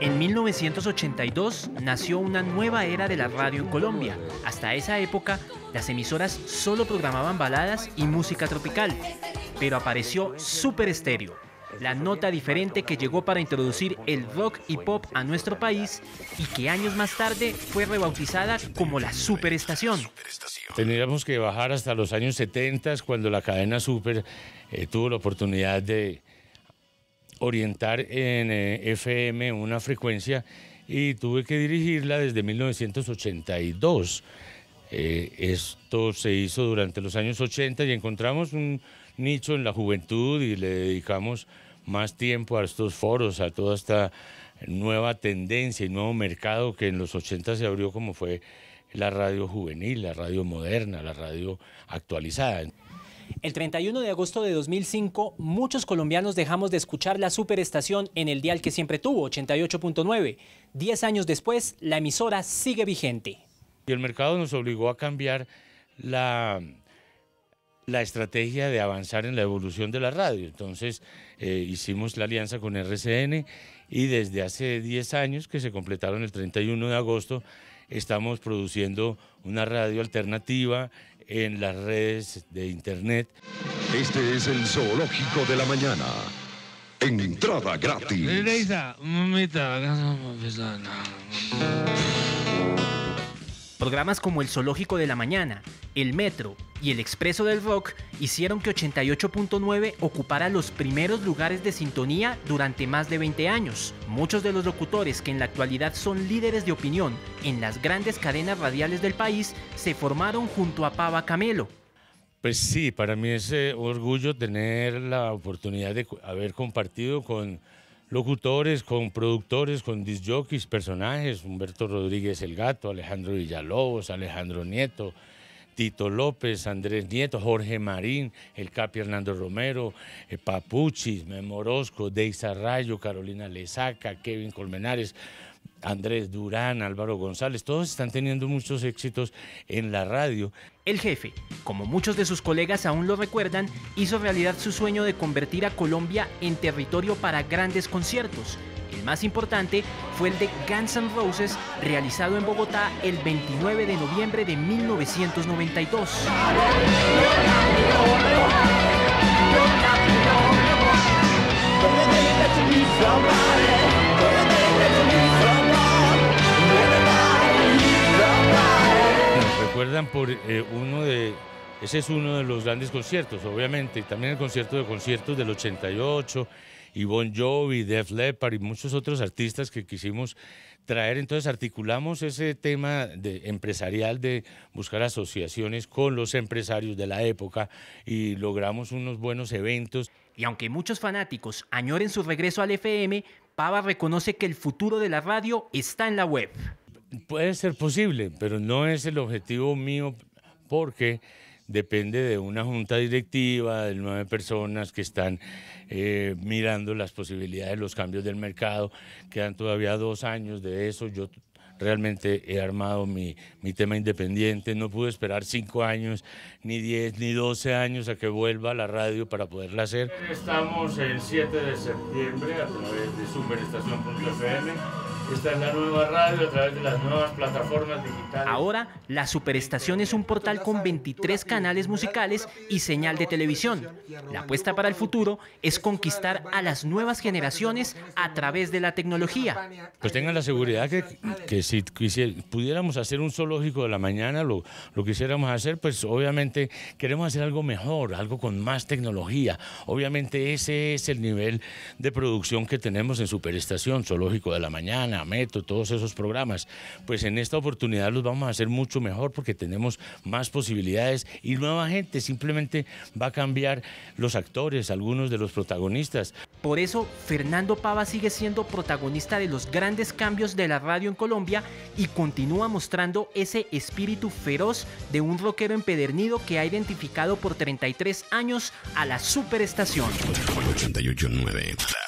En 1982 nació una nueva era de la radio en Colombia. Hasta esa época, las emisoras solo programaban baladas y música tropical. Pero apareció Super Estéreo, la nota diferente que llegó para introducir el rock y pop a nuestro país y que años más tarde fue rebautizada como la Superestación. Tendríamos que bajar hasta los años 70, cuando la cadena Super tuvo la oportunidad de orientar en FM una frecuencia y tuve que dirigirla desde 1982. Esto se hizo durante los años 80 y encontramos un nicho en la juventud y le dedicamos más tiempo a estos foros, a toda esta nueva tendencia y nuevo mercado que en los 80 se abrió, como fue la radio juvenil, la radio moderna, la radio actualizada. El 31 de agosto de 2005, muchos colombianos dejamos de escuchar la Superestación en el dial que siempre tuvo, 88.9. 10 años después, la emisora sigue vigente. Y el mercado nos obligó a cambiar la estrategia de avanzar en la evolución de la radio. Entonces hicimos la alianza con RCN y desde hace 10 años, que se completaron el 31 de agosto, estamos produciendo una radio alternativa en las redes de internet. Este es el Zoológico de la Mañana. Entrada gratis. Programas como el Zoológico de la Mañana, el Metro y el Expreso del Rock hicieron que 88.9 ocupara los primeros lugares de sintonía durante más de 20 años. Muchos de los locutores que en la actualidad son líderes de opinión en las grandes cadenas radiales del país se formaron junto a Pava Camelo. Pues sí, para mí es orgullo tener la oportunidad de haber compartido con locutores, con productores, con disc jockeys, personajes, Humberto Rodríguez el Gato, Alejandro Villalobos, Alejandro Nieto, Tito López, Andrés Nieto, Jorge Marín, el Capi Hernando Romero, Papuchis, Memo Orozco, Deisa Rayo, Carolina Lesaca, Kevin Colmenares, Andrés Durán, Álvaro González, todos están teniendo muchos éxitos en la radio. El jefe, como muchos de sus colegas aún lo recuerdan, hizo realidad su sueño de convertir a Colombia en territorio para grandes conciertos. El más importante fue el de Guns N' Roses, realizado en Bogotá el 29 de noviembre de 1992. Recuerdan por ese es uno de los grandes conciertos, obviamente, y también el concierto de conciertos del 88, y Bon Jovi, Def Leppard y muchos otros artistas que quisimos traer. Entonces articulamos ese tema empresarial de buscar asociaciones con los empresarios de la época y logramos unos buenos eventos. Y aunque muchos fanáticos añoren su regreso al FM, Pava reconoce que el futuro de la radio está en la web. Puede ser posible, pero no es el objetivo mío porque depende de una junta directiva de 9 personas que están mirando las posibilidades, los cambios del mercado. Quedan todavía 2 años de eso. Yo realmente he armado mi tema independiente. No pude esperar 5 años, ni 10, ni 12 años a que vuelva a la radio para poderla hacer. Estamos el 7 de septiembre a través de superestación.fm. Esta es la nueva radio a través de las nuevas plataformas digitales. Ahora, la Superestación es un portal con 23 canales musicales y señal de televisión. La apuesta para el futuro es conquistar a las nuevas generaciones a través de la tecnología. Pues tengan la seguridad que si pudiéramos hacer un zoológico de la mañana, lo quisiéramos hacer, pues obviamente queremos hacer algo mejor, algo con más tecnología. Obviamente ese es el nivel de producción que tenemos en Superestación, Zoológico de la Mañana, Metro, todos esos programas. Pues en esta oportunidad los vamos a hacer mucho mejor porque tenemos más posibilidades y nueva gente. Simplemente va a cambiar los actores, algunos de los protagonistas. Por eso, Fernando Pava sigue siendo protagonista de los grandes cambios de la radio en Colombia y continúa mostrando ese espíritu feroz de un rockero empedernido que ha identificado por 33 años a la Superestación. 88.9